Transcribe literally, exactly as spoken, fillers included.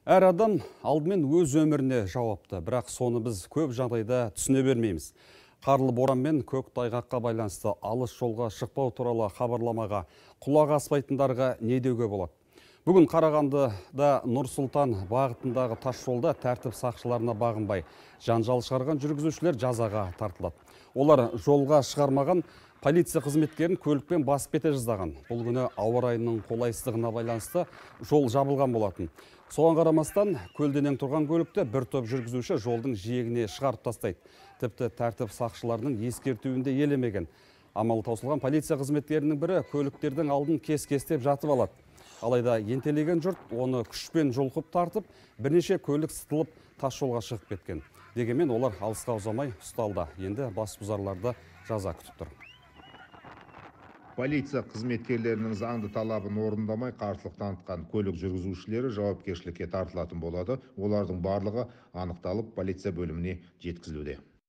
Әр адам алдымен өз өміріне жауапты, бірақ соны біз көп жағдайда түсіне бермейміз. Қарлы боран мен көк тайғаққа байланысты алыс жолға шықпау туралы хабарламаға құлақ аспайтындарға не деуге болады? Бүгін Қарағандыда Нұр-Сұлтан бағытындағы тас жолда тәртіп сақшыларына бағынбай жанжал шығарған жүргізушілер жазаға тартылады. Олар жолға шығармаған полиция қызметкерін көлікпен басып кете жаздаған. Бұл күні ауа райының қолайсыздығына байланысты жол жабылған болатын. Соған қарамастан көлденең тұрған көлікті бір топ жүргізуші жолдың жиегіне шығарып тастайды. Тіпті тәртіп сақшыларының ескертуінде елемеген. Амалы таусылған полиция қызметкерінің бірі көліктердің алдын кес-кестеп жатып алады. Алайда ентелеген жұрт оны күшпен жұлқып тартып, бірнеше көлік сытылып тас жолға шығып кеткен. Дегенмен олар алысқа ұзамай ұсталды. Енді басбұзарларды жаза күтіп тұр. Полиция қызметкерлерінің заңды талабын орындамай қарсылық танытқан көлік жүргізушілері жауапкершілікке тартылатын болады. Олардың барлығы анықталып полиция бөліміне жеткізілуде.